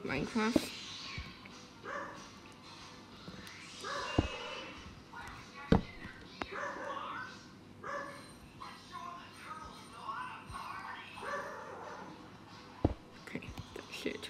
Minecraft. Okay, that's it.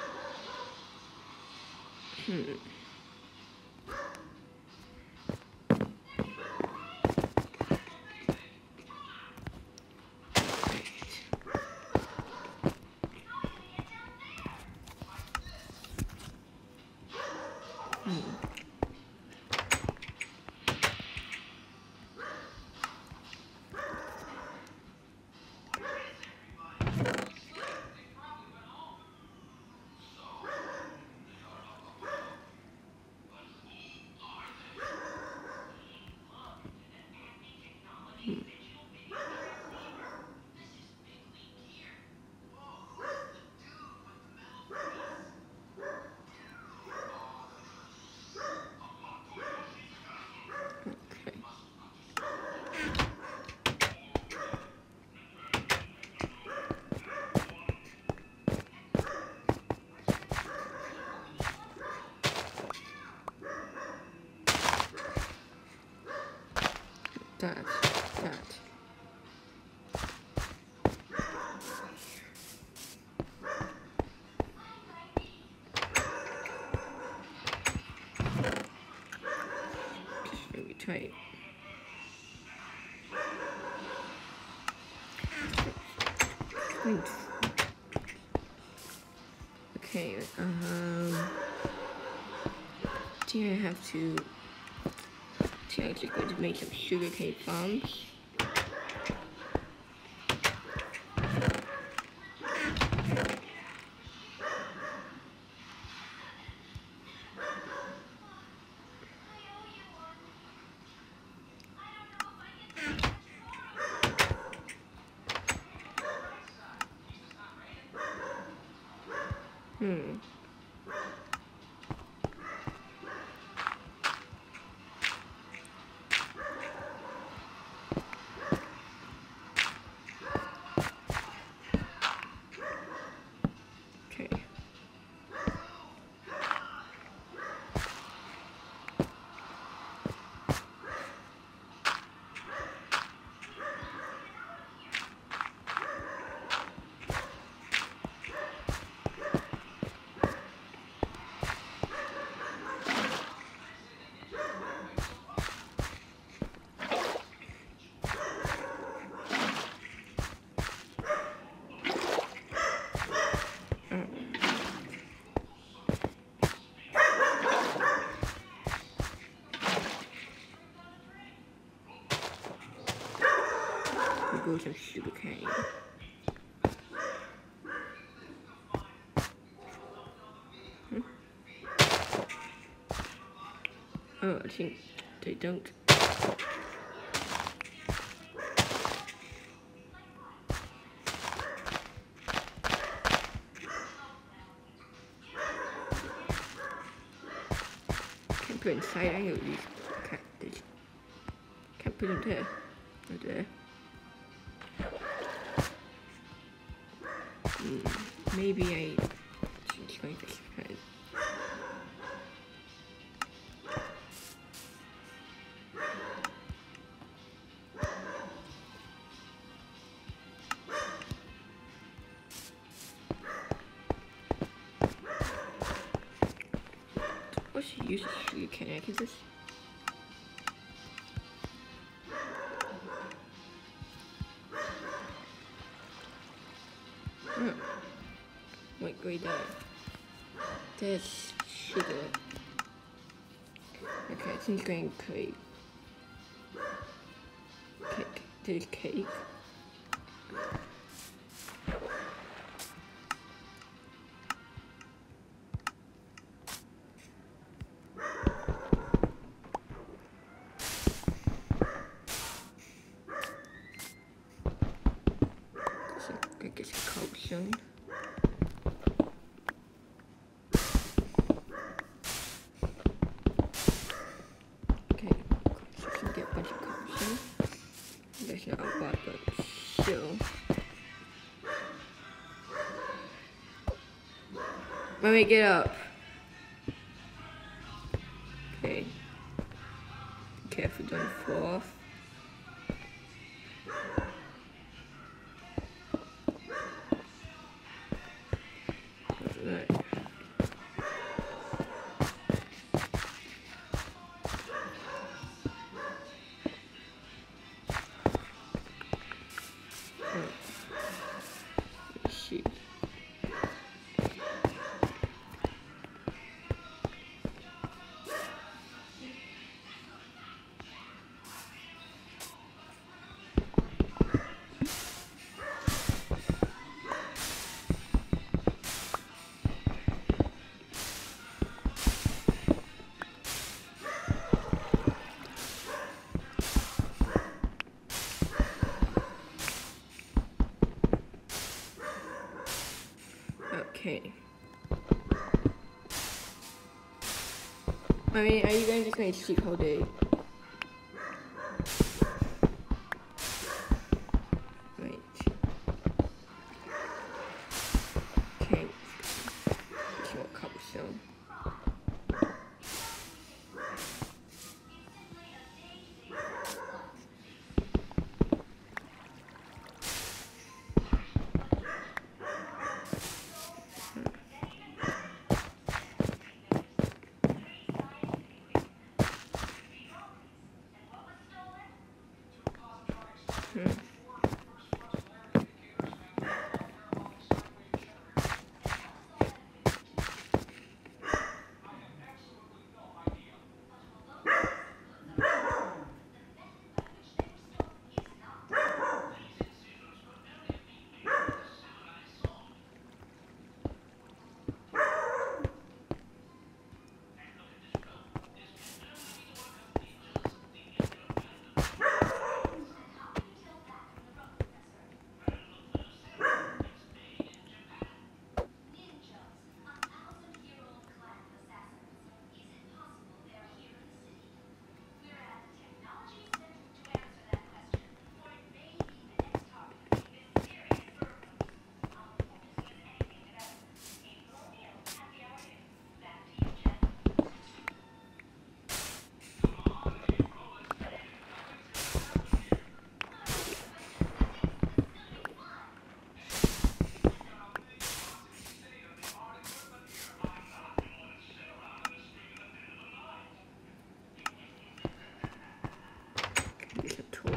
That. Just very tight. Okay, do I have to actually going to make some sugarcane farms? Okay. Go some sugarcane. Oh, I think they don't. Can't put inside any of these cactus. Can't put them there. Or there. Maybe I should try this pen. What should use sugarcane? I can just. Wait, right there. There's sugar. Okay, I think I'm going to play cake. There's cake. I guess a cobblestone. Not a lot, but still. Mommy, get up. Okay. Careful, don't fall off. Right. Let's see. Okay. Mommy, are you going to sleep all day? Right. Okay. It's more cobblestone. Get a torch.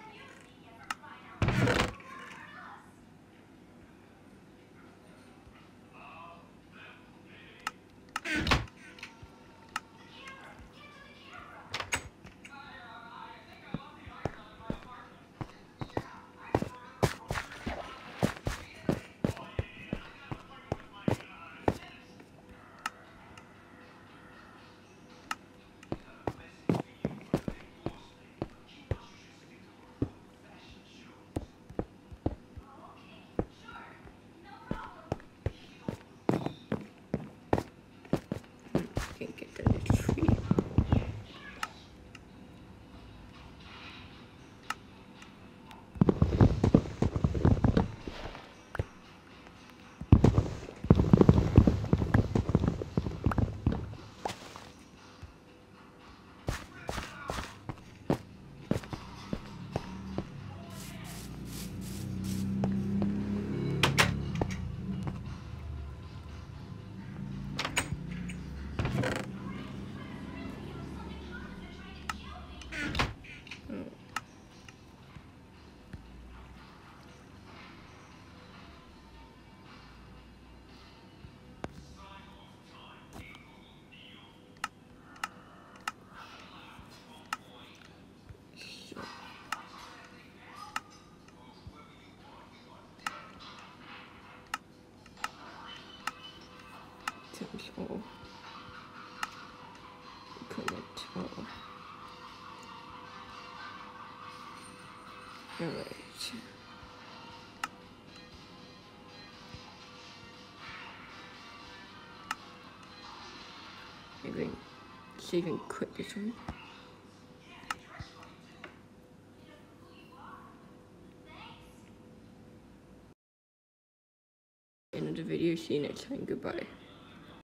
Can't get that little tree. Sounds all connect all. Alright. Maybe save and quit this one. End of the video. See you next time. Goodbye.